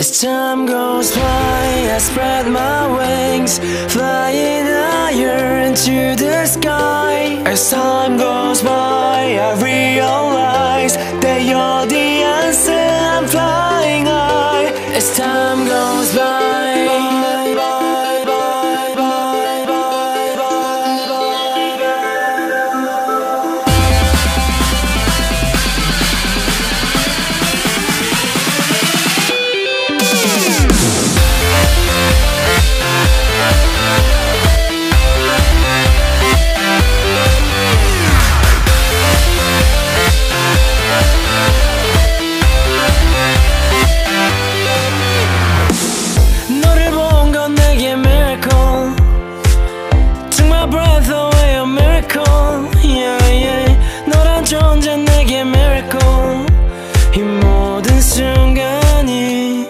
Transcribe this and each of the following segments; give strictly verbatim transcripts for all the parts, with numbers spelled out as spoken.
As time goes by, I spread my wings, flying higher into the sky. As time goes by, I realize that you're the answer. I'm flying high. As time goes by, bye, bye, bye, bye, bye, bye, bye, bye. 너를 본 건 내게 miracle. Took my breath away, a miracle. Yeah, yeah. 너란 존재 내게 miracle. 이 모든 순간이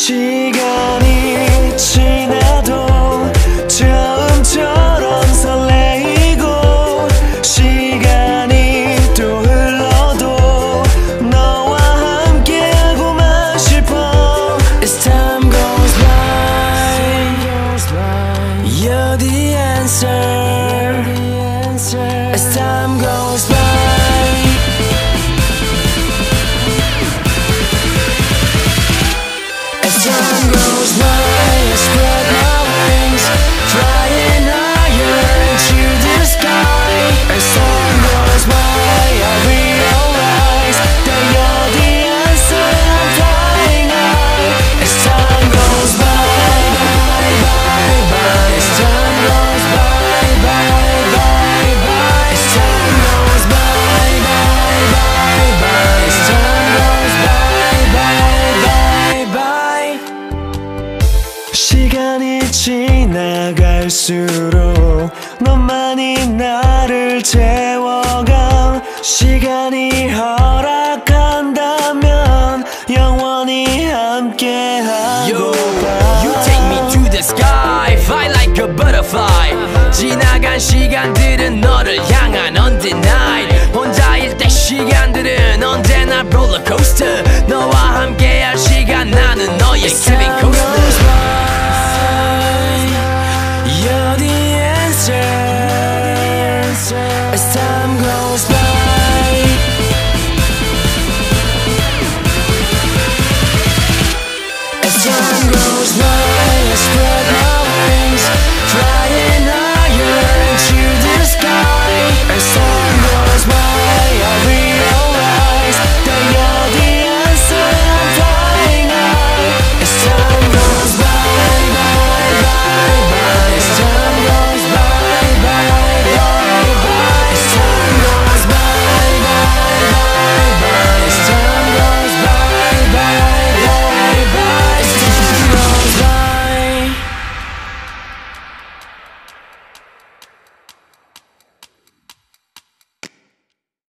시간이 지나도 처음처럼 설레이고 시간이 또 흘러도 너와 함께하고만 싶어. As time goes by, you're the answer. As time goes by, as time goes by, I spread my wings, flying higher into the sky. As time goes by, I realize that you're the answer. I'm flying high. As time goes by, bye, bye, bye. As time goes by, bye, bye, bye. As time goes by, bye, bye, bye. As time goes by, bye, bye, bye. 시간이 지나갈수록 너만이 나를 채워가. 시간이 허락한다면 영원히 함께하고파. You take me to the sky, fly like a butterfly. 지나간 시간들은 너를 향한 undenied. 혼자일 때 시간들은 언제나 롤러코스터. 너와 함께할 시간 나는 너의 keeping coaster. You're the answer. As time goes by.